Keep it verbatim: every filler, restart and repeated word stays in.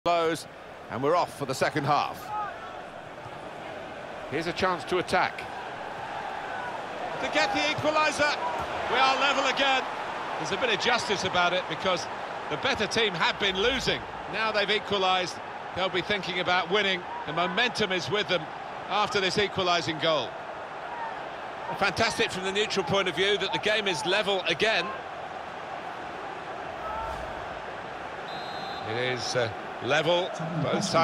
Close, and we're off for the second half. Here's a chance to attack. To get the equaliser, we are level again. There's a bit of justice about it because the better team have been losing. Now they've equalised, they'll be thinking about winning. The momentum is with them after this equalising goal. Fantastic from the neutral point of view that the game is level again. It is uh, level, both sides.